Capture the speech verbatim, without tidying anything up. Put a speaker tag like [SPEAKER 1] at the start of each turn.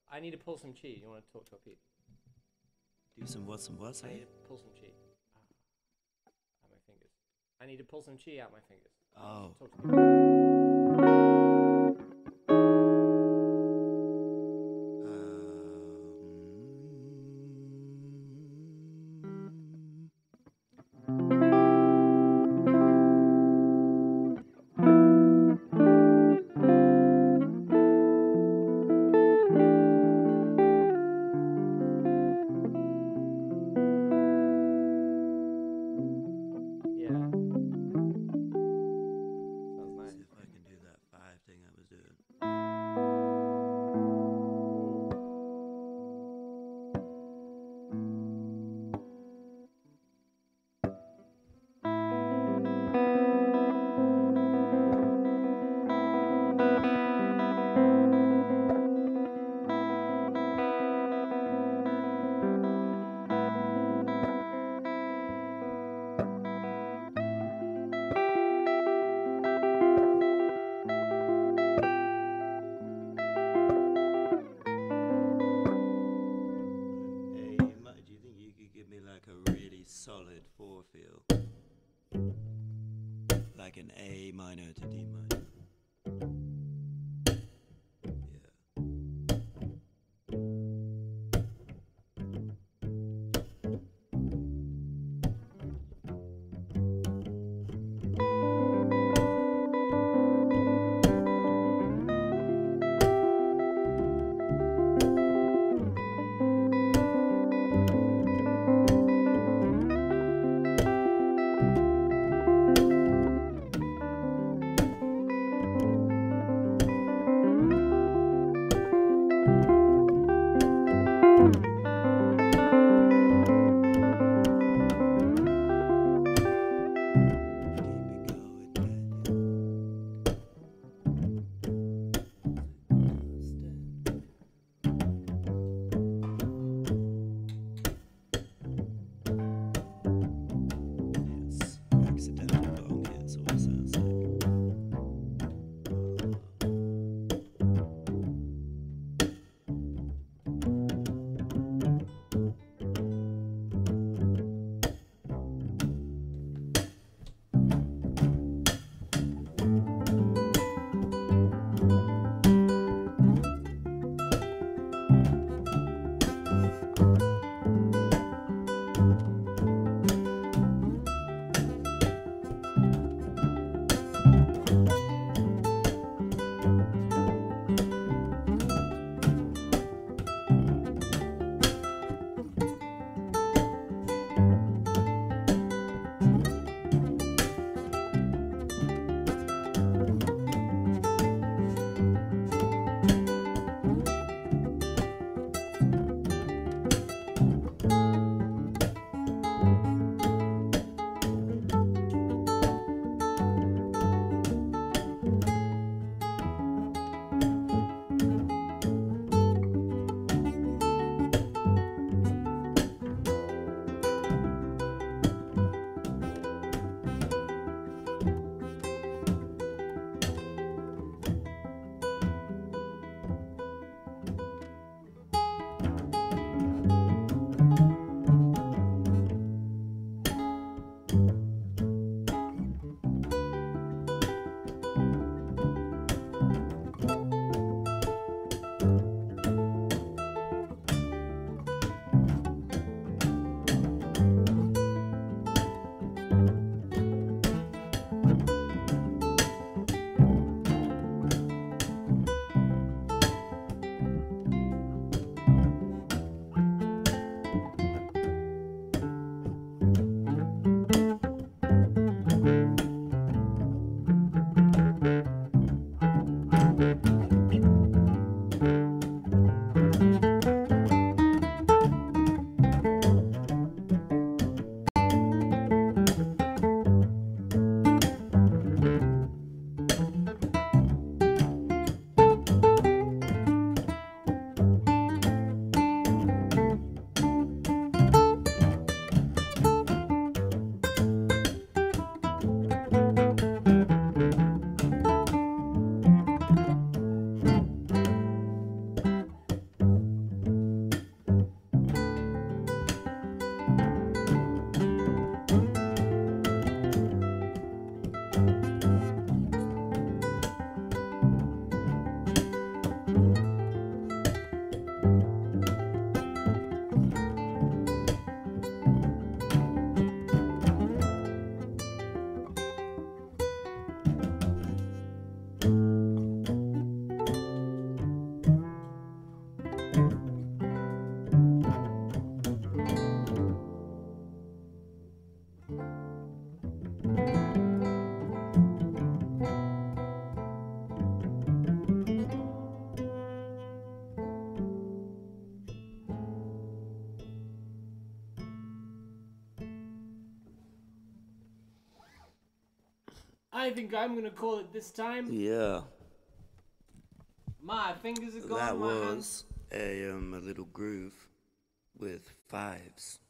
[SPEAKER 1] I need to pull some chi. You want to talk to a Pete?
[SPEAKER 2] Do some what? Some what?
[SPEAKER 1] I
[SPEAKER 2] Say
[SPEAKER 1] need
[SPEAKER 2] it.
[SPEAKER 1] to pull some chi ah, out my fingers. I need to pull some chi out my fingers.
[SPEAKER 2] Oh.
[SPEAKER 1] Talk to Pete.
[SPEAKER 2] Solid four feel, like an A minor to D minor. Yeah.
[SPEAKER 1] I think I'm gonna call it this time.
[SPEAKER 2] Yeah.
[SPEAKER 1] My fingers are gone.
[SPEAKER 2] That
[SPEAKER 1] my hands.
[SPEAKER 2] was a um a little groove with fives.